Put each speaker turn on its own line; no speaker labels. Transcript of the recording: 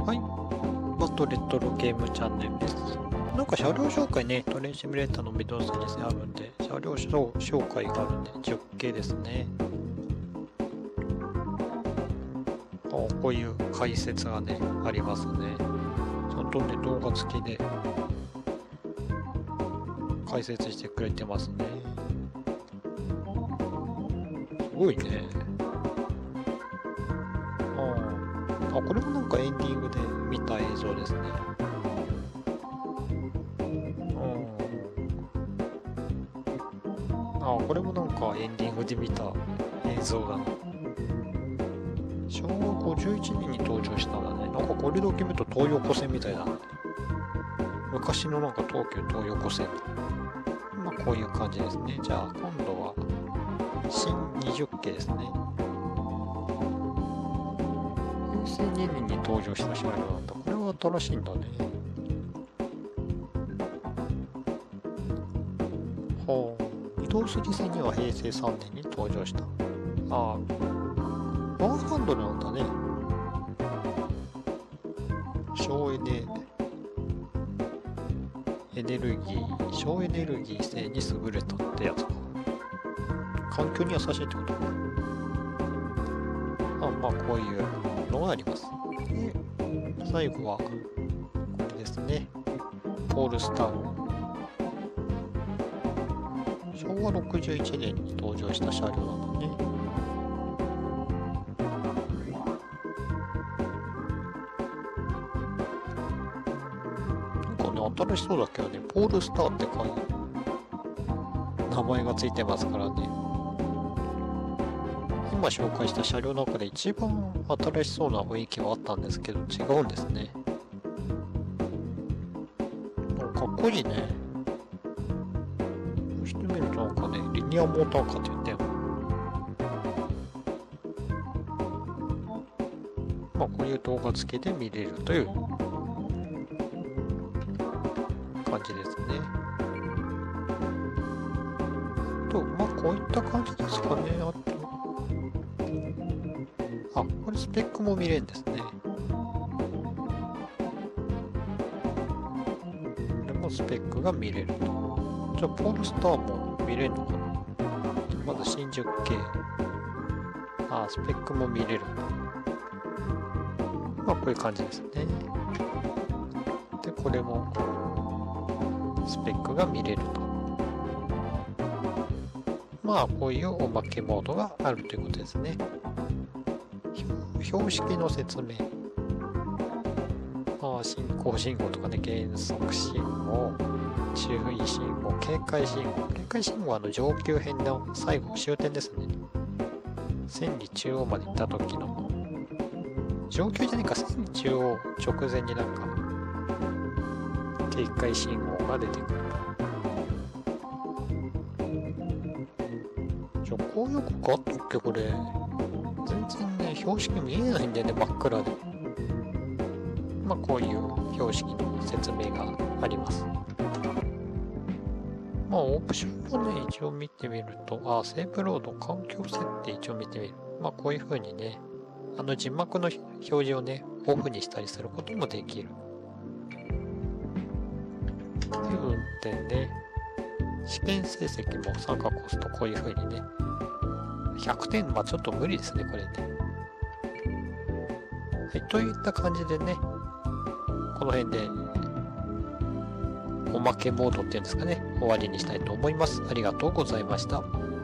はい、バトレトロゲームチャンネルです。なんか車両紹介ね、トレインシミュレーターのビデオセリスあるんで、車両紹介があるんで、10系ですね。こういう解説がね、ありますね。ちゃんとね、動画付きで解説してくれてますね。すごいね。これもなんかエンディングで見た映像ですね。これもなんかエンディングで見た映像だな。昭和51年に登場したんだね。なんかこれだけ見ると東横線みたいだね。昔のなんか東急東横線。まあこういう感じですね。じゃあ今度は新20系ですね。平成2年に登場した車両なんだ。これは新しいんだね。移動筋線には平成3年に登場した。ワンハンドルなんだね。省エネルギー性に優れたってやつか。環境に優しいってことか。まあこういうのがあります。で、最後はこれですね。ポールスター。昭和61年に登場した車両なんだね。なんかね、新しそうだけどね、ポールスターって名前がついてますからね。今紹介した車両の中で一番新しそうな雰囲気はあったんですけど、違うんですね。かっこいいね。こうしてみるとなんかね、リニアモーターカーって言っても。まあこういう動画付きで見れるという感じですね。まあこういった感じですかね。これスペックも見れるんですね。これもスペックが見れると。じゃあ、ポールスターも見れるのかな。まず新宿系。スペックも見れるんだ。まあ、こういう感じですね。で、これもスペックが見れると。まあ、こういうおまけモードがあるということですね。標識の説明。進行信号とかね、減速信号、注意信号、警戒信号。警戒信号は上級編の最後、終点ですね。千里中央まで行った時の。上級じゃねえか、千里中央直前になんか、警戒信号が出てくると。こういう効果あったっけ、これ。全然ね、標識見えないんだよね、真っ暗で。まあこういう標識の説明があります。まあオプションもね、一応見てみると、セーブロード、環境設定一応見てみる。まあこういう風にね、字幕の表示をね、オフにしたりすることもできる。で、運転ね。試験成績も参加コスト、こういう風にね、100点、ちょっと無理ですね、これね。はい、といった感じでね、この辺で、おまけモードっていうんですかね、終わりにしたいと思います。ありがとうございました。